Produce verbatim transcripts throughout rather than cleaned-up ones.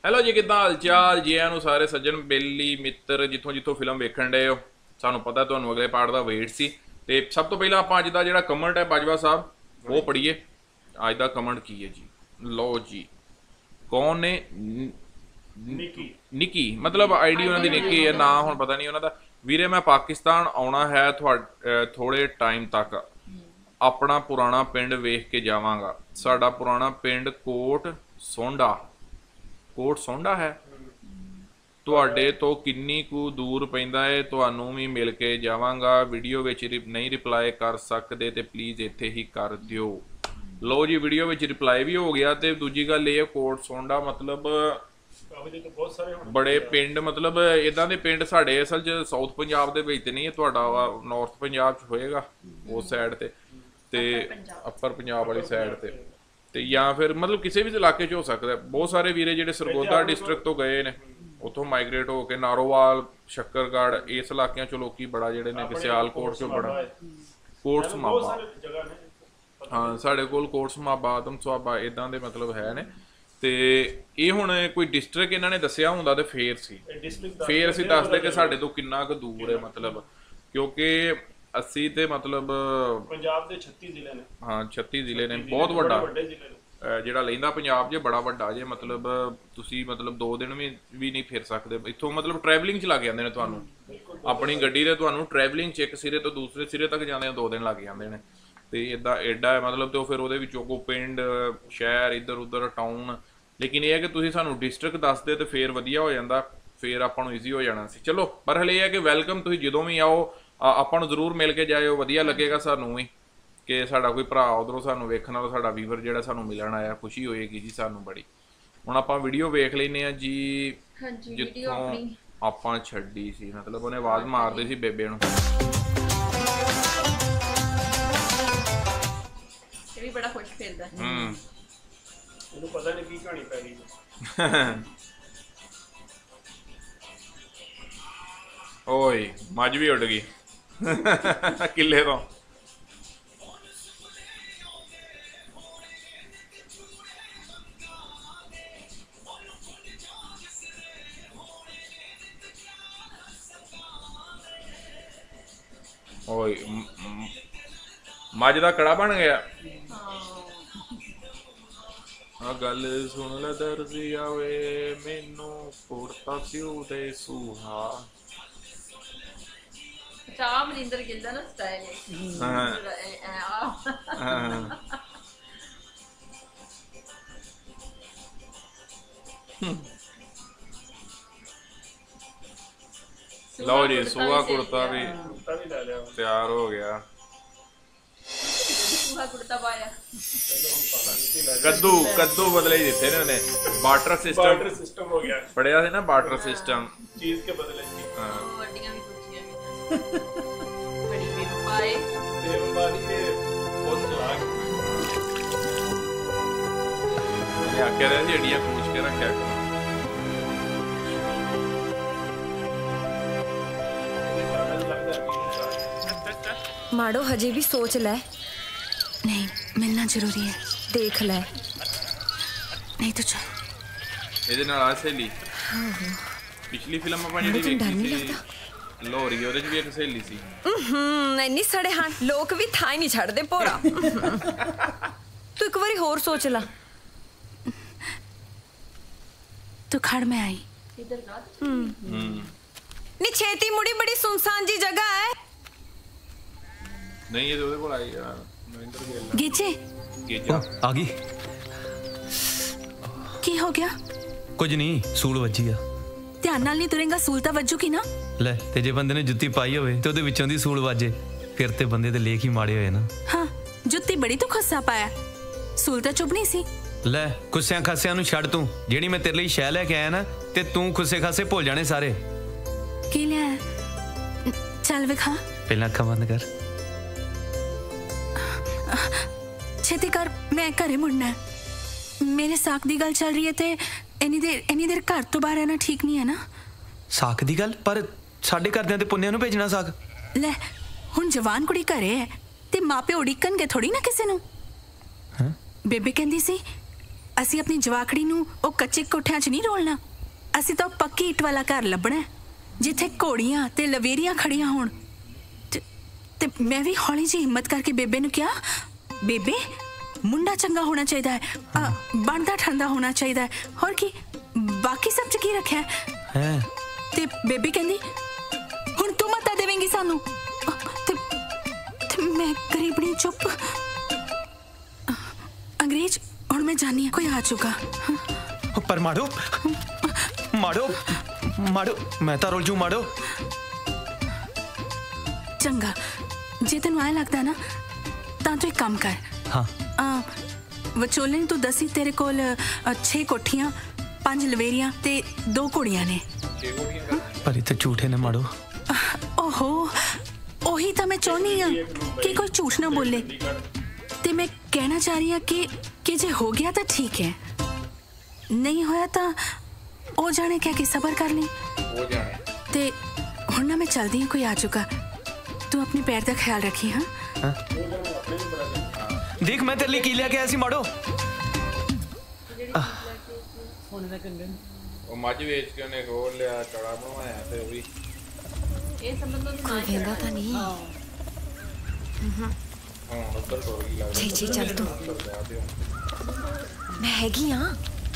Hello ਜੀ, ਕਿੱਦਾਂ ਹਾਲ ਚਾਲ ਜੀ? ਨੂੰ ਸਾਰੇ ਸੱਜਣ ਬੇਲੀ ਮਿੱਤਰ ਜਿੱਥੋਂ ਜਿੱਥੋਂ ਫਿਲਮ ਵੇਖਣ ਡਏ ਹੋ, ਸਾਨੂੰ ਪਤਾ ਤੁਹਾਨੂੰ ਅਗਲੇ ਪਾਰਟ ਦਾ ਵੇਟ ਸੀ। ਤੇ ਸਭ ਤੋਂ ਪਹਿਲਾਂ ਆਪਾਂ ਅੱਜ ਦਾ ਜਿਹੜਾ ਕਮੈਂਟ ਹੈ ਬਾਜਵਾ ਸਾਹਿਬ ਉਹ ਪੜ੍ਹੀਏ। ਅੱਜ ਦਾ ਕਮੈਂਟ ਕੀ ਹੈ ਜੀ? ਲਓ ਜੀ, ਕੌਣ ਨੇ? ਨਿੱਕੀ ਨਿੱਕੀ ਮਤਲਬ ਆਈਡੀ ਉਹਨਾਂ ਦੀ ਨਿੱਕੀ ਹੈ, ਨਾ ਹੁਣ ਪਤਾ ਨਹੀਂ ਉਹਨਾਂ ਦਾ। ਵੀਰੇ ਮੈਂ ਪਾਕਿਸਤਾਨ ਆਉਣਾ ਹੈ ਥੋੜੇ ਟਾਈਮ ਤੱਕ, ਆਪਣਾ ਪੁਰਾਣਾ ਪਿੰਡ ਵੇਖ ਕੇ ਜਾਵਾਂਗਾ। ਸਾਡਾ ਪੁਰਾਣਾ ਪਿੰਡ ਕੋਟ ਸੋਂਡਾ ਕੋਟ ਸੋਂਡਾ ਹੈ। ਤੁਹਾਡੇ ਤੋਂ ਕਿੰਨੀ ਕੁ ਦੂਰ ਪੈਂਦਾ ਹੈ? ਤੁਹਾਨੂੰ ਵੀ ਮਿਲ ਕੇ ਜਾਵਾਂਗਾ। ਵੀਡੀਓ ਵਿੱਚ ਨਹੀਂ ਰਿਪਲਾਈ ਕਰ ਸਕਦੇ ਤੇ ਪਲੀਜ਼ ਇੱਥੇ ਹੀ ਕਰ ਦਿਓ। ਲਓ ਜੀ, ਵੀਡੀਓ ਵਿੱਚ ਰਿਪਲਾਈ ਵੀ ਹੋ ਗਿਆ। ਤੇ ਦੂਜੀ ਗੱਲ ਇਹ, ਕੋਟ ਸੋਂਡਾ ਮਤਲਬ ਬੜੇ ਪਿੰਡ, ਮਤਲਬ ਇਦਾਂ ਦੇ ਪਿੰਡ ਸਾਡੇ ਅਸਲ 'ਚ ਸਾਊਥ ਪੰਜਾਬ ਦੇ ਵਿੱਚ ਨਹੀਂ ਹੈ, ਤੁਹਾਡਾ ਨਾਰਥ ਪੰਜਾਬ 'ਚ ਹੋਏਗਾ ਉਸ ਸਾਈਡ ਤੇ ਤੇ ਅੱਪਰ ਪੰਜਾਬ ਵਾਲੀ ਸਾਈਡ ਤੇ ਤੇ ਜਾਂ ਫਿਰ ਮਤਲਬ ਕਿਸੇ ਵੀ ਇਲਾਕੇ 'ਚ ਹੋ ਸਕਦਾ। ਬਹੁਤ ਸਾਰੇ ਵੀਰੇ ਜਿਹੜੇ ਸਰਗੋਦਾ ਡਿਸਟ੍ਰਿਕਟ ਤੋਂ ਗਏ ਨੇ, ਉੱਥੋਂ ਮਾਈਗ੍ਰੇਟ ਹੋ ਕੇ ਨਾਰੋਵਾਲ, ਸ਼ੱਕਰਗੜ੍ਹ, ਇਸ ਇਲਾਕਿਆਂ 'ਚੋਂ ਲੋਕੀ ਬੜਾ ਜਿਹੜੇ ਨੇ, ਸਿਆਲਕੋਟ 'ਚੋਂ ਬੜਾ, ਕੋਟ ਸਮਾਬਾ, ਹਾਂ ਸਾਡੇ ਕੋਲ ਕੋਟ ਸਮਾਬਾ, ਆਦਮ ਸੁਹਾਬਾ ਇੱਦਾਂ ਦੇ ਮਤਲਬ ਹੈ ਨੇ। ਤੇ ਇਹ ਹੁਣ ਕੋਈ ਡਿਸਟ੍ਰਿਕਟ ਇਹਨਾਂ ਨੇ ਦੱਸਿਆ ਹੁੰਦਾ ਤੇ ਫੇਰ ਸੀ ਫੇਰ ਅਸੀਂ ਦੱਸਦੇ ਕਿ ਸਾਡੇ ਤੋਂ ਕਿੰਨਾ ਕੁ ਦੂਰ ਹੈ, ਮਤਲਬ ਕਿਉਂਕਿ ਅਸੀਂ ਤੇ ਮਤਲਬ ਪੰਜਾਬ ਦੇ ਛੱਤੀ ਜ਼ਿਲ੍ਹੇ ਨੇ। ਹਾਂ ਛੱਤੀ ਜ਼ਿਲ੍ਹੇ ਨੇ, ਬਹੁਤ ਵੱਡਾ ਜਿਹੜਾ ਲਹਿੰਦਾ ਪੰਜਾਬ ਜੇ, ਬੜਾ ਵੱਡਾ ਜੇ। ਮਤਲਬ ਤੁਸੀਂ ਮਤਲਬ ਦੋ ਦਿਨ ਵੀ ਵੀ ਨਹੀਂ ਫਿਰ ਸਕਦੇ ਇੱਥੋਂ, ਮਤਲਬ ਟਰੈਵਲਿੰਗ 'ਚ ਲੱਗ ਜਾਂਦੇ ਨੇ ਤੁਹਾਨੂੰ। ਆਪਣੀ ਗੱਡੀ ਦੇ ਤੁਹਾਨੂੰ ਟਰੈਵਲਿੰਗ 'ਚ ਇੱਕ ਸਿਰੇ ਤੋਂ ਦੂਸਰੇ ਸਿਰੇ ਤੱਕ ਜਾਂਦੇ ਦੋ ਦਿਨ ਲੱਗ ਜਾਂਦੇ ਨੇ। ਤੇ ਇੱਦਾਂ ਐਡਾ ਹੈ ਮਤਲਬ। ਤੇ ਉਹ ਫਿਰ ਉਹਦੇ ਵਿੱਚੋਂ ਕੋ ਪਿੰਡ, ਸ਼ਹਿਰ, ਇੱਧਰ ਉੱਧਰ, ਟਾਊਨ। ਲੇਕਿਨ ਇਹ ਹੈ ਕਿ ਤੁਸੀਂ ਸਾਨੂੰ ਡਿਸਟ੍ਰਿਕਟ ਦੱਸਦੇ ਤੇ ਫਿਰ ਵਧੀਆ ਹੋ ਜਾਂਦਾ, ਫਿਰ ਆਪਾਂ ਨੂੰ ਈਜ਼ੀ ਹੋ ਜਾਣਾ ਸੀ। ਚਲੋ, ਪਰ ਹਲੇ ਇਹ ਹੈ ਕਿ ਵੈਲਕਮ, ਤੁਸੀਂ ਜਦੋਂ ਵੀ ਆਓ ਆਪਾਂ ਨੂੰ ਜ਼ਰੂਰ ਮਿਲ ਕੇ ਜਾਇਓ, ਵਧੀਆ ਲੱਗੇਗਾ ਸਾਨੂੰ ਵੀ ਕਿ ਸਾਡਾ ਕੋਈ ਭਰਾ ਉਧਰੋਂ ਸਾਨੂੰ ਵੇਖਣ ਵਾਲਾ, ਸਾਡਾ ਵੀਵਰ ਜਿਹੜਾ ਸਾਨੂੰ ਮਿਲਣ ਆਇਆ, ਖੁਸ਼ੀ ਹੋਏਗੀ ਜੀ ਸਾਨੂੰ ਬੜੀ। ਹੁਣ ਆਪਾਂ ਵੀਡੀਓ ਵੇਖ ਲੈਂਦੇ ਹਾਂ ਜੀ ਜਿੱਥੋਂ ਆਪਾਂ ਛੱਡੀ ਸੀ, ਮਤਲਬ ਉਹਨੇ ਆਵਾਜ਼ ਮਾਰਦੇ ਸੀ ਬੇਬੇ ਨੂੰ। ਇਹ ਵੀ ਬੜਾ ਖੁਸ਼ ਫਿਰਦਾ। ਹੂੰ, ਇਹਨੂੰ ਪਤਾ ਨਹੀਂ ਕੀ ਕਹਾਣੀ ਪੈ ਗਈ। ਓਏ ਮੱਝ ਵੀ ਉੱਡ ਗਈ ਕਿੱਲੇ ਤੋਂ। ਓਏ ਮੱਝ ਦਾ ਕੜਾ ਬਣ ਗਿਆ। ਆ ਗੱਲ ਸੁਣ ਲੈ ਦਰਜ਼ੀਆ ਵੇ, ਮੈਨੂੰ ਕੁੜਤਾ ਸਿਉ ਦੇ ਸੁਹਾ। ਚਾਹ ਮਨਿੰਦਰ ਗਿੱਲ ਨਾ ਸਟਾਈਲ ਹੈ। ਹਾਂ ਹਾਂ ਲਓ ਜੀ, ਸੂਹਾ ਕੁੜਤਾ ਵੀ ਤਿਆਰ ਹੋ ਗਿਆ। ਸੂਹਾ ਕੁੜਤਾ ਪਾਇਆ। ਕੱਦੂ ਕੱਦੂ ਬਦਲੇ ਹੀ ਦਿੱਤੇ ਨੇ ਉਹਨੇ। ਬਾਰਟਰ ਸਿਸਟਮ ਬਾਰਟਰ ਸਿਸਟਮ ਹੋ ਗਿਆ। ਪੜਿਆ ਸੀ ਨਾ ਬਾਰਟਰ ਸਿਸਟਮ, ਚੀਜ਼ ਕੇ ਬਦਲੇ ਜੀ। ਹਾਂ, ਵੱਡੀਆਂ ਵੀ ਕੁੱਚੀਆਂ ਵੀ ਬੜੀ ਬੇਵਫਾਏ ਬੇਵਫਾਈ ਇਹ ਬਹੁਤ ਚਲਾਕ। ਇਹ ਆਖਿਆ ਰਿਹਾ ਜਿਹੜੀਆਂ ਪੂਛ ਕੇ ਰੱਖਿਆ ਕਰੋ। माड़ो हजे भी सोच ले। नहीं, मिलना जरूरी है। देख ले। नहीं तो चल। ਇਹਦੇ ਨਾਲ ਆ ਸਹੇਲੀ। ਪਿਛਲੀ ਫਿਲਮ ਆਪਾਂ ਜਿਹੜੀ ਵੇਖੀ ਸੀ ਲੋਰੀ, ਉਹਦੇ 'ਚ ਵੀ ਇੱਕ ਸਹੇਲੀ ਸੀ। ਹੂੰ, ਇੰਨੀ ਸੜੇ ਹਾਂ ਲੋਕ ਵੀ ਥਾਂ ਹੀ ਨਹੀਂ ਛੱਡਦੇ ਭੋਰਾ। ਤੂੰ ਇੱਕ ਵਾਰੀ ਹੋਰ ਸੋਚ ਲਾ। तू खड़ में आई। इधर ना। हम्म। नी छेती मुड़ी, बड़ी सुनसान जी जगह है। नहीं, ये ਉਹਦੇ ਕੋਲ ਆਈ ਆ ਨਰਿੰਦਰ ਗਿੱਲ। ਗੀਜੇ ਗੀਜਾ ਆ ਗਈ। ਕੀ ਹੋ ਗਿਆ? ਕੁਝ ਨਹੀਂ, ਸੂਲ ਵੱਜੀ ਆ। ਧਿਆਨ ਨਾਲ ਨਹੀਂ ਤੁਰੇਂਗਾ, ਸੂਲ ਤਾਂ ਵੱਜੂਗੀ ਨਾ। ਲੈ, ਤੇ ਜੇ ਬੰਦੇ ਨੇ ਜੁੱਤੀ ਪਾਈ ਹੋਵੇ ਤੇ ਉਹਦੇ ਵਿੱਚੋਂ ਦੀ ਸੂਲ ਵੱਜੇ, ਫਿਰ ਤੇ ਬੰਦੇ ਦੇ ਲੇਖ ਹੀ ਮਾੜੇ ਹੋਏ ਨਾ। ਹਾਂ, ਜੁੱਤੀ ਬੜੀ ਤੂੰ ਖੱਸਾ ਪਾਇਆ, ਸੂਲ ਤਾਂ ਚੁੱਭਣੀ ਸੀ। ਲੈ, ਖੁੱਸਿਆਂ ਖਾਸਿਆਂ ਨੂੰ ਛੱਡ ਤੂੰ। ਜਿਹੜੀ ਮੈਂ ਤੇਰੇ ਲਈ ਸ਼ੈ ਲੈ ਕੇ ਆਇਆ ਨਾ, ਤੇ ਤੂੰ ਖੁੱਸੇ ਖਾਸੇ ਭੁੱਲ ਜਾਣੇ ਸਾਰੇ। ਕੀ ਲਿਆ? ਚੱਲ ਵਿਖਾ। ਪਹਿਲਾਂ ਅੱਖਾਂ ਬੰਦ ਕਰ। ਛੇਤੀ ਕਰ, ਮੈਂ ਘਰੇ ਮੁੜਨਾ। ਮੇਰੇ ਸਾਕ ਦੀ ਗੱਲ ਚੱਲ ਰਹੀ ਹੈ ਤੇ ਇੰਨੀ ਦੇਰ ਇੰਨੀ ਦੇਰ ਘਰ ਤੋਂ ਬਾਹਰ ਰਹਿਣਾ ਠੀਕ ਨਹੀਂ ਹੈ ਨਾ। ਸਾਕ ਦੀ ਗੱਲ? ਪਰ ਸਾਡੇ ਘਰਦਿਆਂ ਤੇ ਪੁੰਨਿਆਂ ਨੂੰ ਭੇਜਣਾ ਸਾਕ। ਲੈ, ਹੁਣ ਜਵਾਨ ਕੁੜੀ ਘਰੇ ਹੈ ਤੇ ਮਾਪੇ ਉਡੀਕਣਗੇ ਥੋੜੀ ਨਾ ਕਿਸੇ ਨੂੰ। ਹਾਂ, ਬੇਬੇ ਕਹਿੰਦੀ ਸੀ ਅਸੀਂ ਆਪਣੀ ਜਵਾਕੜੀ ਨੂੰ ਉਹ ਕੱਚੇ ਕੋਠਿਆਂ 'ਚ ਨਹੀਂ ਰੋਲਣਾ। ਅਸੀਂ ਤਾਂ ਪੱਕੀ ਇੱਟ ਵਾਲਾ ਘਰ ਲੱਭਣਾ ਜਿੱਥੇ ਘੋੜੀਆਂ ਤੇ ਲਵੇਰੀਆਂ ਖੜੀਆਂ ਹੋਣ। ਤੇ ਤੇ ਮੈਂ ਵੀ ਹੌਲੀ ਜਿਹੀ ਹਿੰਮਤ ਕਰਕੇ ਬੇਬੇ ਨੂੰ ਕਿਹਾ, ਬੇਬੇ ਮੁੰਡਾ ਚੰਗਾ ਹੋਣਾ ਚਾਹੀਦਾ ਹੈ, ਬਣਦਾ ਠੰਡਾ ਹੋਣਾ ਚਾਹੀਦਾ ਹੈ, ਹੋਰ ਕੀ ਬਾਕੀ ਸਭ 'ਚ ਕੀ ਰੱਖਿਆ ਹੈ। ਤੇ ਬੇਬੇ ਕਹਿੰਦੀ ਹੁਣ ਤੂੰ ਮਤਾ ਦੇਵੇਂਗੀ ਸਾਨੂੰ। ਤੇ, ਤੇ ਮੈਂ ਗਰੀਬਣੀ ਚੁੱਪ। अंग्रेज और मैं जानी है कोई आ चुका। पर माड़ो माड़ो माड़ो मैं तो रोल जू माड़ो। चंगा जे तेन ऐ लगता ना तां तू एक काम कर। हाँ आ, विचोले ने तू दसी तेरे कोल छे कोठियां पांच लवेरियां ते दो कुड़ियां ने। पर इतने झूठे ने माड़ो। ओहो ओही तो मैं चाहनी हाँ कि कोई झूठ ना बोले। ते मैं कहना चाह रही हूँ कि कि जे हो गया तो ठीक है, नहीं होया तो ओ जाने क्या कि सबर कर ली। हो जाने ते हुण ना मैं चलदी हूँ, कोई आ चुका। तू अपने पैर का ख्याल रखी। हाँ हा? देख मैं तेरे लिए की लेके आया सी माड़ो। ਉਹ ਮੱਝ ਵੇਚ ਕੇ ਉਹਨੇ ਗੋਲ ਲਿਆ ਕੜਾ ਬਣਵਾਇਆ ਤੇ ਉਹ ਵੀ ਇਹ ਸੰਬੰਧੋਂ कोई कहता था नहीं। ਹੁਣ ਉੱਧਰ ਤੋਂ ਹੀ ਲੱਗਦਾ। जी जी चल तू, मैं हैगी हाँ।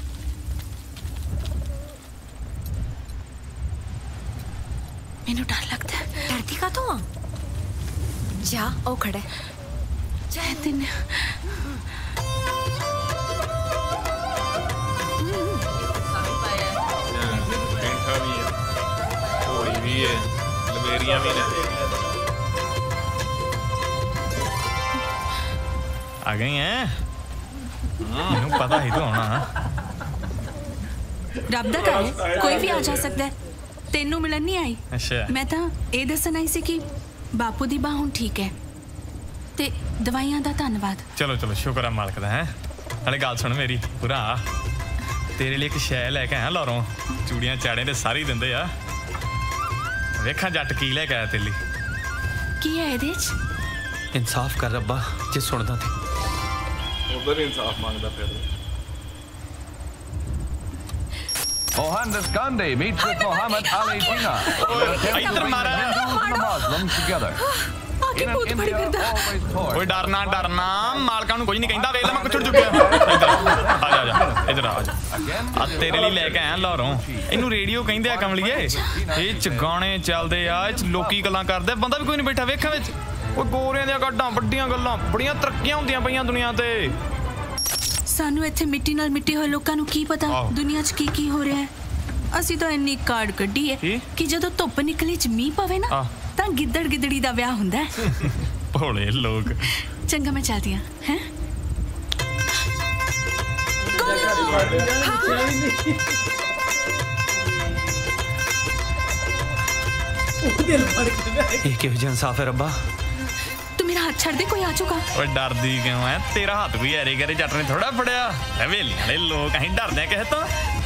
मैनू डर लगता है। डरती का तो हाँ, जा ओ खड़ा चाहे तेन ਪੈਂਠਾ ਵੀ ਹੈ, ਘੋੜੀ ਵੀ ਹੈ, ਲਵੇਰੀਆਂ ਵੀ ਨੇ। आ गई हैं? मैनू पता ही तो होना। रब दा घर है, कोई भी आ जा सकता है। तेनू मिलन नहीं आई। अच्छा मैं तो ये दसन आई सी कि बापू दी बाह हुण ठीक है ते दवाइयां दा धन्नवाद। चलो चलो शुक्र है मालक दा। है नाले गल सुन मेरी पूरा, तेरे लिए एक शै लैके आया लाहौरों। चूड़ियां चाड़े ते सारी दिंदे आ। वेखां जट की लैके आया तेरे लिए। की है इहदे च? इंसाफ कर रब्बा जे सुनदा ते। ਉਧਰ ਇਨਸਾਫ ਮੰਗਦਾ ਫਿਰ। Mohandas Gandhi meets with Muhammad Ali Jinnah. इधर मारा Muslims together. आके भूत बड़ी करदा। कोई डरना डरना मालका नूं कोई नहीं कहंदा। वेख ले मैं कुछड़ चुकिया। इधर आ जा जा इधर आ जा। आ तेरे लिए लेके आया लाहौरों। इनू रेडियो कहंदे आ कमलिए। ਇਹ ਚ ਗਾਣੇ ਚੱਲਦੇ ਆ, ਇਹ ਚ ਲੋਕੀ ਗੱਲਾਂ ਕਰਦੇ, ਬੰਦਾ ਵੀ ਕੋਈ ਨਹੀਂ ਬੈਠਾ ਵੇਖਾਂ ਵਿੱਚ। ਉਹ ਗੋਰਿਆਂ ਦੀਆਂ ਗੱਡਾਂ ਵੱਡੀਆਂ ਗੱਲਾਂ, ਬੜੀਆਂ ਤਰੱਕੀਆਂ ਹੁੰਦੀਆਂ ਪਈਆਂ ਦੁਨੀਆ ਤੇ। ਸਾਨੂੰ ਇੱਥੇ ਮਿੱਟੀ ਨਾਲ ਮਿੱਟੀ ਹੋਏ ਲੋਕਾਂ ਨੂੰ ਕੀ ਪਤਾ ਦੁਨੀਆ 'ਚ ਕੀ ਕੀ ਹੋ ਰਿਹਾ ਹੈ। ਅਸੀਂ ਤਾਂ ਇੰਨੀ ਕਾਰਡ ਕੱਢੀ ਹੈ ਕਿ ਜਦੋਂ ਧੁੱਪ ਨਿਕਲੇ 'ਚ ਮੀਂਹ ਪਵੇ ਨਾ ਤਾਂ ਗਿੱਦੜ ਗਿੱਦੜੀ ਦਾ ਵਿਆਹ ਹੁੰਦਾ ਹੈ। ਭੋਲੇ ਲੋਕ। ਚੰਗਾ ਮੈਂ ਚੱਲਦੀ ਹਾਂ। ਹੈ ਇਹ ਕਿਹੋ ਜਿਹਾ ਇਨਸਾਫ ਹੈ ਰੱਬਾ। तू मेरा हाथ छड़ दे, कोई आ चुका। ਓਏ ਡਰਦੀ ਕਿਉਂ ਐ? ਤੇਰਾ ਹੱਥ ਕੋਈ ਐਰੇ ਗਰੇ ਜੱਟ ਨੇ ਥੋੜਾ ਫੜਿਆ। ਹਵੇਲੀ ਵਾਲੇ ਲੋਕ ਅਸੀਂ ਡਰਦੇ ਆ ਕਿਸੇ ਤੋਂ।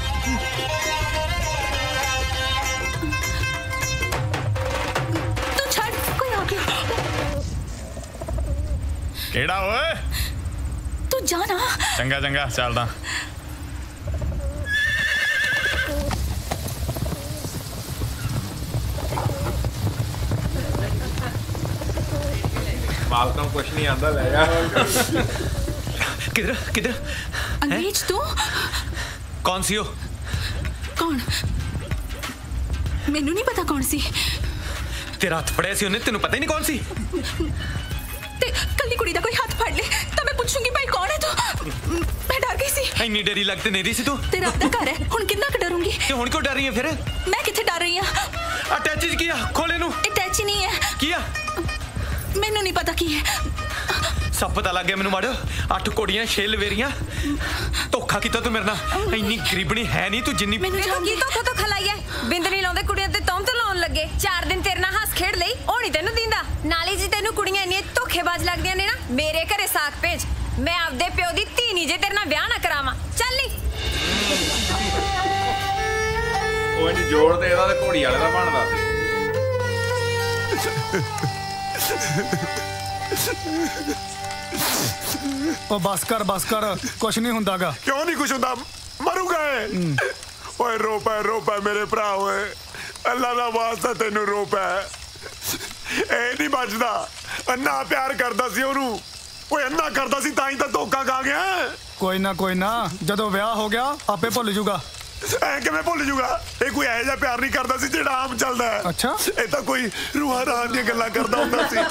तू छड़, कोई आ गया। ਕਿਹੜਾ ਓਏ? तू जा ना। ਚੰਗਾ ਚੰਗਾ ਚੱਲਦਾ। ਮਾਲਕਾਂ ਨੂੰ ਕੁਛ ਨਹੀਂ ਆਂਦਾ, ਲੈ ਜਾ। किधर किधर? अंग्रेज तू? कौन सी हो? कौन? मैनू नहीं पता कौन सी। तेरा हथ फड़िया सी उन्हें, तेनू पता ही नहीं कौन सी। ते कल्ली कुड़ी दा कोई हाथ फड़ ले तो मैं पूछूंगी भाई कौन है तू। मैं डर गई सी। इन्नी डरी लगते नहीं रही सी तू। तेरा अपना घर है, हुण किन्ना क डरूंगी। ते हुण क्यों डर रही है फिर? मैं किथे डर रही हां? अटैच किया, खोले नू। अटैच नहीं है। किया? मैनू नहीं पता की है। सब पता लग गया मैनू माड़ो। अठ कोड़ियां छे लवेरियां। धोखा कीता तू मेरे नाल। इन्नी गरीबनी है नहीं तू जिन्नी। ਮੈਨੂੰ ਤਾਂ ਕੀ ਧੋਖਾ ਤੋਂ ਖਲਾਈ ਐ। ਬਿੰਦ ਨਹੀਂ ਲਾਉਂਦੇ ਕੁੜੀਆਂ ਤੇ ਤੌਮ ਤੇ ਲਾਉਣ ਲੱਗੇ। ਚਾਰ ਦਿਨ ਤੇਰੇ ਨਾਲ ਹੱਸ ਖੇਡ ਲਈ, ਉਹ ਨਹੀਂ ਤੈਨੂੰ ਦਿੰਦਾ। ਨਾਲੇ ਜੀ ਤੈਨੂੰ ਕੁੜੀਆਂ ਇੰਨੀਆਂ ਧੋਖੇਬਾਜ਼ ਲੱਗਦੀਆਂ ਨੇ ਨਾ, ਮੇਰੇ ਘਰੇ ਸਾਕ ਭੇਜ। ਮੈਂ ਆਪਦੇ ਪਿਓ ਦੀ ਧੀ ਨਹੀਂ ਜੇ ਤੇਰੇ ਨਾਲ ਵਿਆਹ ਨਾ ਕਰਾਵਾਂ। ਚੱਲ ਨੀ। ਉਹ ਇਹਨੂੰ ਜੋੜ ਤੇ ਇਹਦਾ ਤੇ ਘੋੜੀ ਵਾਲੇ ਦਾ ਬਣਦਾ ਸੀ। ओ बस कर बस कर, कुछ नहीं हुंदागा। क्यों नहीं कुछ हुंदा? मरूंगा ओए। रो पै रो पै मेरे भरा, ओए अल्लाह दा वास्ता तेनू रो पै। ए नहीं बचदा, अन्ना प्यार करदा सी ओनू, ओए अन्ना करदा सी तां ही तां धोखा खा गया। कोई ना कोई ना, जदों ब्याह हो गया आपे भुल जूगा। ऐ किवें भुल जूगा? ये कोई ऐ जा प्यार नहीं करदा सी जेड़ा आम चलदा है। अच्छा, ये तां कोई रूहां राहां दी गल्लां करदा हुंदा सी।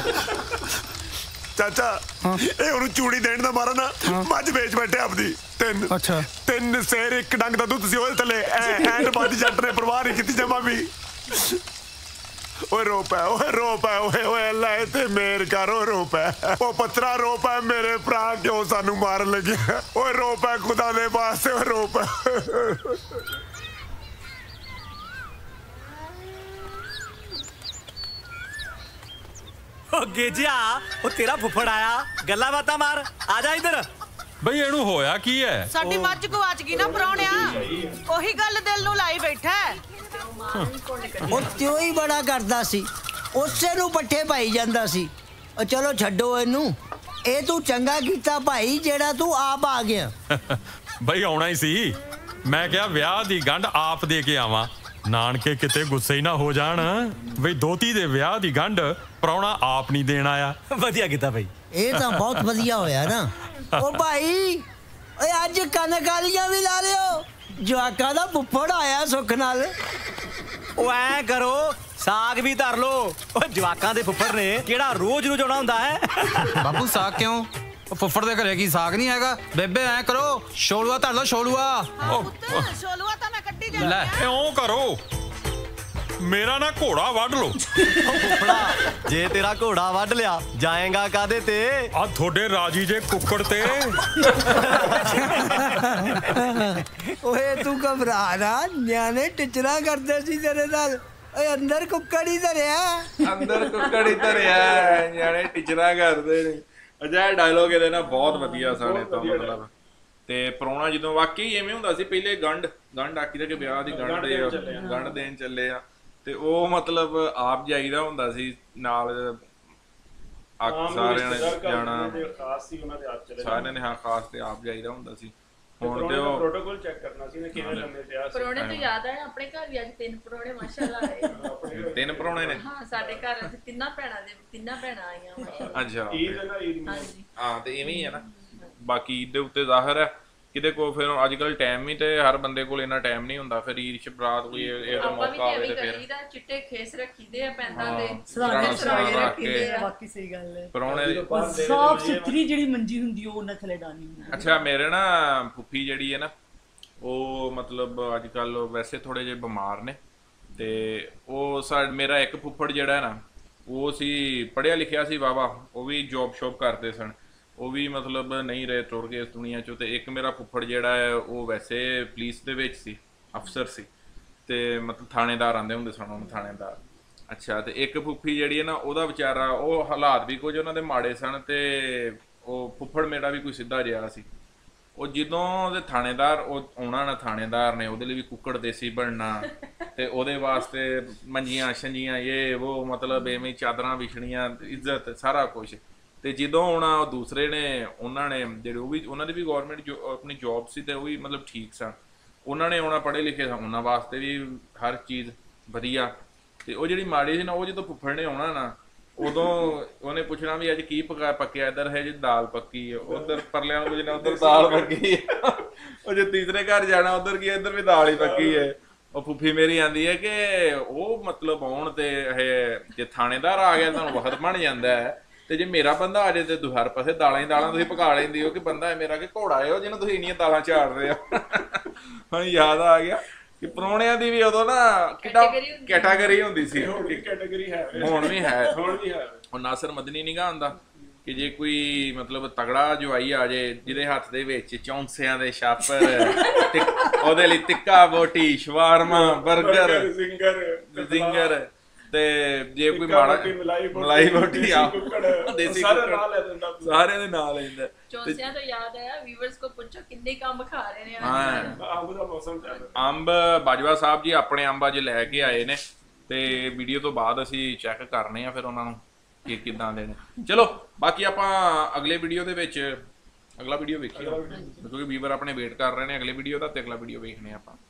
चाचा ये ओनू चूड़ी देण दा मारा ना मੱਝ ਵੇਚ बैठे ਆਪਦੀ ਤਿੰਨ। अच्छा, ਤਿੰਨ ਸ਼ੇਰ ਇੱਕ ਡੰਗ ਦਾ ਦੁੱਧ ਸੀ ਉਹਦੇ ਥੱਲੇ ਐ ਐਂਡ ਬਾਦੀ ਜੱਟ ਨੇ ਪਰਵਾਹ ਨਹੀਂ ਕੀਤੀ ਜਮਾ ਵੀ। ਓਏ रो पै ओए रो पै ओए ओए अल्लाह ते मेर कर ओ रो पै ओ पत्थरा रो पै मेरे भरा क्यों सानू मारन लगे। ओए रो पै खुदा दे वास्ते ओए रो पै। ओ गेजिया ओ तेरा फुफड़ आया, गल्ला बातां मार, आ जा इधर। ਬਈ ਇਹਨੂੰ ਹੋਇਆ ਕੀ ਹੈ? ਸਾਡੀ ਮੱਝ ਗਵਾਚ ਗਈ ਨਾ ਪਰੌਣਿਆ, ਉਹੀ ਗੱਲ ਦਿਲ ਨੂੰ ਲਾਈ ਬੈਠਾ। ਉਹ ਤਿਉ ਹੀ ਬੜਾ ਕਰਦਾ ਸੀ, ਉਸੇ ਨੂੰ ਪੱਠੇ ਪਾਈ ਜਾਂਦਾ ਸੀ। ਉਹ ਚਲੋ ਛੱਡੋ ਇਹਨੂੰ, ਇਹ ਤੂੰ ਚੰਗਾ ਕੀਤਾ ਭਾਈ ਜਿਹੜਾ ਤੂੰ ਆਪ ਆ ਗਿਆ। ਬਈ ਆਉਣਾ ਹੀ ਸੀ, ਮੈਂ ਕਿਹਾ ਵਿਆਹ ਦੀ ਗੰਢ ਆਪ ਦੇ ਕੇ ਆਵਾਂ, ਨਾਨਕੇ ਕਿਤੇ ਗੁੱਸੇ ਹੀ ਨਾ ਹੋ ਜਾਣ ਬਈ ਦੋਤੀ ਦੇ ਵਿਆਹ ਦੀ ਗੰਢ ਪ੍ਰਾਹੁਣਾ ਆਪ ਨਹੀਂ ਦੇਣ ਆਇਆ। ਵਧੀਆ ਕੀਤਾ ਬਈ, ਇਹ ਤਾਂ ਬਹੁਤ ਵਧੀਆ ਹੋਇਆ ਨਾ। ਉਹ ਭਾਈ ਓਏ ਅੱਜ ਕਣਕ ਵਾਲੀਆਂ ਵੀ ਲਾ ਲਿਓ, ਜਵਾਕਾਂ ਦਾ ਫੁੱਫੜ ਆਇਆ ਸੁੱਖ ਨਾਲ। ਉਹ ਐ ਕਰੋ ਸਾਗ ਵੀ ਧਰ ਲੋ, ਉਹ ਜਵਾਕਾਂ ਦੇ ਫੁੱਫੜ ਨੇ ਕਿਹੜਾ ਰੋਜ਼ ਰੋਜ਼ ਆਉਣਾ ਹੁੰਦਾ ਹੈ। ਬਾਪੂ ਸਾਗ ਕਿਉਂ? ਉਹ ਫੁੱਫੜ ਦੇ ਘਰੇ ਕੀ ਸਾਗ ਨਹੀਂ ਹੈਗਾ? ਬੇਬੇ ਐ ਕਰੋ ਛੋਲੂਆ ਧਰ ਲਓ, ਛੋਲੂਆ। ਛੋਲੂਆ ਤਾਂ ਮੈਂ ਕੱਢੀ ਜਾਂਦੀ ਲੈ ਇਉਂ ਕਰੋ, ਮੇਰਾ ਨਾ ਘੋੜਾ ਵੱਢ ਲੋ। ਫੁੱਫੜਾ ਜੇ ਤੇਰਾ ਘੋੜਾ ਵੱਢ ਲਿਆ ਜਾਏਗਾ ਕਾਦੇ ਤੇ? ਆ ਤੁਹਾਡੇ ਰਾਜੀ ਜੇ ਕੁੱਕੜ ਤੇ। ਓਏ ਤੂੰ ਘਬਰਾ ਨਾ, ਨਿਆਣੇ ਟਿਚਰਾ ਕਰਦੇ ਸੀ ਤੇਰੇ ਨਾਲ। ਓਏ ਅੰਦਰ ਕੁੱਕੜ ਹੀ ਧਰਿਆ, ਅੰਦਰ ਕੁੱਕੜ ਹੀ ਧਰਿਆ, ਨਿਆਣੇ ਟਿਚਰਾ ਕਰਦੇ ਨੇ। ਅਜਾ ਡਾਇਲੋਗ ਇਹਦੇ ਨਾਲ ਬਹੁਤ ਵਧੀਆ ਸਾਲੇ ਤੋਂ ਮਤਲਬ। ਤੇ ਪ੍ਰਾਹੁਣਾ ਜਦੋਂ ਵਾਕਈ ਐਵੇਂ ਹੁੰਦਾ ਸੀ ਪਹਿਲੇ ਗੰਢ ਗੰਢ ਆਖੀ ਦਾ ਕਿ ਵਿਆਹ ਦੀ ਗੰਢ ਦੇ ਗੰਢ ਦੇਣ ਚੱਲੇ ਆ, ਤੇ ਉਹ ਮਤਲਬ ਆਪ ਜਾਈਦਾ ਹੁੰਦਾ ਸੀ ਨਾਲ, ਸਾਰਿਆਂ ਨੇ ਜਾਣਾ, ਸਾਰਿਆਂ ਨੇ ਹਾਂ ਖਾਸ ਤੇ ਆਪ ਜਾਈਦਾ ਹੁੰਦਾ ਸੀ। ਹੁਣ ਤੇ ਉਹ ਪ੍ਰੋਟੋਕਾਲ ਚੈੱਕ ਕਰਨਾ ਸੀ ਨਾ ਕਿਵੇਂ ਲੰਮੇ ਪਿਆ ਸੀ। ਪਰੋਣੇ ਤੋਂ ਯਾਦ ਆਇਆ ਆਪਣੇ ਘਰ ਵੀ ਅੱਜ ਤਿੰਨ ਪਰੋਣੇ ਮਾਸ਼ਾਅੱਲਾ ਆਏ। ਤਿੰਨ ਪਰੋਣੇ ਨੇ? ਹਾਂ ਸਾਡੇ ਘਰ ਅੱਜ ਤਿੰਨਾਂ ਭੈਣਾਂ ਦੇ ਤਿੰਨਾਂ ਭੈਣਾਂ ਆਈਆਂ ਮਾਸ਼ਾਅੱਲਾ। ਅੱਛਾ ਈਦ ਹੈ ਨਾ, ਈਦ ਹਾਂਜੀ ਹਾਂ, ਤੇ ਇਵੇਂ ਹੀ ਹੈ ਨਾ। ਬਾਕੀ ਈਦ ਦੇ ਉੱਤੇ ਜ਼ਾਹਿਰ ਹੈ ਕਿਤੇ ਕੋ ਫਿਰ ਅੱਜ ਕੱਲ ਟਾਈਮ ਵੀ ਤੇ ਹਰ ਬੰਦੇ ਕੋਲ ਇੰਨਾ ਟਾਈਮ ਨਹੀਂ ਹੁੰਦਾ, ਫਿਰ ਈਦ ਸ਼ਬਰਾਤ ਕੋਈ ਇਹ ਦਾ ਮੌਕਾ ਆਵੇ ਤੇ ਫਿਰ ਚਿੱਟੇ ਖੇਸ ਰੱਖੀਦੇ ਆ ਪੈਂਦਾਂ ਦੇ, ਸਰਾਣੇ ਸਰਾਣੇ ਰੱਖੀਦੇ ਆ। ਬਾਕੀ ਸਹੀ ਗੱਲ ਹੈ, ਪਰੋਣੇ ਸਾਫ ਸੁਥਰੀ ਜਿਹੜੀ ਮੰਜੀ ਹੁੰਦੀ ਉਹ ਉਹਨਾਂ ਥਲੇ ਡਾਣੀ ਹੁੰਦੀ। ਅੱਛਾ ਮੇਰੇ ਨਾ ਫੁੱਫੀ ਜਿਹੜੀ ਹੈ ਨਾ ਉਹ ਮਤਲਬ ਅੱਜ ਕੱਲ ਵੈਸੇ ਥੋੜੇ ਜਿਹੇ ਬਿਮਾਰ ਨੇ, ਤੇ ਉਹ ਸਾ ਮੇਰਾ ਇੱਕ ਫੁੱਫੜ ਜਿਹੜਾ ਨਾ ਉਹ ਸੀ ਪੜ੍ਹਿਆ ਲਿਖਿਆ ਸੀ ਵਾਹਵਾ, ਉਹ ਵੀ ਜੋਬ ਸ਼ੋਪ ਕਰਦੇ ਸਨ, ਉਹ ਵੀ ਮਤਲਬ ਨਹੀਂ ਰਹੇ ਤੁਰ ਕੇ ਇਸ ਦੁਨੀਆ 'ਚੋਂ। ਤੇ ਇੱਕ ਮੇਰਾ ਫੁੱਫੜ ਜਿਹੜਾ ਹੈ ਉਹ ਵੈਸੇ ਪੁਲਿਸ ਦੇ ਵਿੱਚ ਸੀ, ਅਫਸਰ ਸੀ, ਤੇ ਮਤਲਬ ਥਾਣੇਦਾਰ ਆਉਂਦੇ ਹੁੰਦੇ ਸਨ ਉਹਨੂੰ, ਥਾਣੇਦਾਰ। ਅੱਛਾ, ਤੇ ਇੱਕ ਫੁੱਫੀ ਜਿਹੜੀ ਹੈ ਨਾ ਉਹਦਾ ਵਿਚਾਰਾ ਉਹ ਹਾਲਾਤ ਵੀ ਕੁਝ ਉਹਨਾਂ ਦੇ ਮਾੜੇ ਸਨ, ਤੇ ਉਹ ਫੁੱਫੜ ਮੇਰਾ ਵੀ ਕੋਈ ਸਿੱਧਾ ਜਿਹਾ ਸੀ। ਉਹ ਜਦੋਂ ਉਹਦੇ ਥਾਣੇਦਾਰ ਉਹ ਆਉਣਾ ਨਾ, ਥਾਣੇਦਾਰ ਨੇ ਉਹਦੇ ਲਈ ਵੀ ਕੁੱਕੜ ਦੇਸੀ ਬਣਨਾ, ਤੇ ਉਹਦੇ ਵਾਸਤੇ ਮੰਜੀਆਂ ਛੰਜੀਆਂ ਇਹ ਉਹ ਮਤਲਬ ਐਵੇਂ ਚਾਦਰਾਂ ਵਿਛਣੀਆਂ, ਇੱਜ਼ਤ ਸਾਰਾ ਕੁਛ। ਤੇ ਜਦੋਂ ਆਉਣਾ ਉਹ ਦੂਸਰੇ ਨੇ, ਉਹਨਾਂ ਨੇ ਜਿਹੜੇ ਉਹ ਵੀ ਉਹਨਾਂ ਦੀ ਵੀ ਗੌਰਮੈਂਟ ਜੋ ਆਪਣੀ ਜੋਬ ਸੀ, ਤੇ ਉਹ ਵੀ ਮਤਲਬ ਠੀਕ ਸਨ, ਉਹਨਾਂ ਨੇ ਆਉਣਾ ਪੜ੍ਹੇ ਲਿਖੇ ਸਨ, ਉਹਨਾਂ ਵਾਸਤੇ ਵੀ ਹਰ ਚੀਜ਼ ਵਧੀਆ। ਤੇ ਉਹ ਜਿਹੜੀ ਮਾੜੀ ਸੀ ਨਾ, ਉਹ ਜਦੋਂ ਫੁੱਫੜ ਨੇ ਆਉਣਾ ਨਾ ਉਦੋਂ ਉਹਨੇ ਪੁੱਛਣਾ ਵੀ ਅੱਜ ਕੀ ਪਕਾ ਪੱਕਿਆ, ਇੱਧਰ ਹੈ ਜੀ ਦਾਲ ਪੱਕੀ ਹੈ, ਉਧਰ ਪਰਲਿਆਂ ਨੂੰ ਪੁੱਛਣਾ ਉਧਰ ਦਾਲ ਪੱਕੀ ਹੈ। ਉਹ ਜੇ ਤੀਸਰੇ ਘਰ ਜਾਣਾ ਉਧਰ ਕੀ ਇੱਧਰ ਵੀ ਦਾਲ ਹੀ ਪੱਕੀ ਹੈ। ਉਹ ਫੁੱਫੀ ਮੇਰੀ ਆਂਦੀ ਹੈ ਕਿ ਉਹ ਮਤਲਬ ਆਉਣ ਤੇ ਇਹ ਜੇ ਥਾਣੇਦਾਰ ਆ ਗਿਆ ਤੁਹਾਨੂੰ ਵਕਤ ਬਣ ਜਾਂਦਾ ਹੈ, ਤੇ ਜੇ ਮੇਰਾ ਬੰਦਾ ਆ ਜਾਏ ਤੇ ਤੂੰ ਹਰ ਪਾਸੇ ਦਾਲਾਂ ਹੀ ਦਾਲਾਂ ਤੁਸੀਂ ਪਕਾ ਲੈਂਦੀ ਹੋ, ਕਿ ਬੰਦਾ ਹੈ ਮੇਰਾ ਕਿ ਘੋੜਾ ਹੈ ਉਹ ਜਿਹਨੂੰ ਤੁਸੀਂ ਇੰਨੀਆਂ ਦਾਲਾਂ ਝਾੜ ਰਹੇ ਹੋ। ਹੁਣ ਯਾਦ ਆ ਗਿਆ ਕਿ ਪ੍ਰਾਹੁਣਿਆਂ ਦੀ ਵੀ ਉਦੋਂ ਨਾ ਕਿੱਡਾ ਕੈਟਾਗਰੀ ਹੁੰਦੀ ਸੀ, ਕੈਟਾਗਰੀ ਹੈ ਹੁਣ ਵੀ ਹੈ। ਹੁਣ ਵੀ ਹੈ। ਹੁਣ ਨਾਸਰ ਮਦਨੀ ਨਿਗਾਹ ਹੁੰਦਾ ਕਿ ਜੇ ਕੋਈ ਮਤਲਬ ਤਗੜਾ ਜਵਾਈ ਆ ਜੇ ਜਿਹਦੇ ਹੱਥ ਦੇ ਵਿੱਚ ਚੌਂਸਿਆਂ ਦੇ ਛਾਪਰ, ਉਹਦੇ ਲਈ ਟਿੱਕਾ ਬੋਟੀ, ਸ਼ਵਾਰਮਾ, ਬਰਗਰ, ਜ਼ਿੰਗਰ, ਤੇ ਜੇ ਕੋਈ ਮਾੜਾ ਮਲਾਈ ਬੋਟੀ ਆ ਦੇਸੀ ਸਾਰਿਆਂ ਦੇ ਨਾਲ ਲੈਂਦਾ। ਚੌਂਸਿਆਂ ਤੋਂ ਯਾਦ ਆਇਆ ਵੀਵਰਸ ਕੋ ਪੁੱਛੋ ਕਿੰਨੇ ਕੰਮ ਖਾ ਰਹੇ ਨੇ। ਹਾਂ, ਅੰਬ ਦਾ ਮੌਸਮ ਚੱਲ ਰਿਹਾ। ਅੰਬ ਬਾਜਵਾ ਸਾਹਿਬ ਜੀ ਆਪਣੇ ਅੰਬ ਅੱਜ ਲੈ ਕੇ ਆਏ ਨੇ, ਤੇ ਵੀਡੀਓ ਤੋਂ ਬਾਅਦ ਅਸੀਂ ਚੈੱਕ ਕਰਨੇ ਆ ਫਿਰ ਉਹਨਾਂ ਨੂੰ, ਕਿ ਕਿਦਾਂ ਦੇ ਨੇ। ਚਲੋ ਬਾਕੀ ਆਪਾਂ ਅਗਲੇ ਵੀਡੀਓ ਦੇ ਵਿੱਚ ਅਗਲਾ ਵੀਡੀਓ ਵੇਖੀਏ ਕਿਉਂਕਿ ਵੀਵਰ ਆਪਣੇ ਵੇਟ ਕਰ ਰਹੇ ਨੇ ਅਗਲੇ ਵੀਡੀਓ ਦਾ, ਤੇ ਅਗਲਾ ਵੀਡੀਓ ਵੇਖਣੇ ਆਪਾਂ।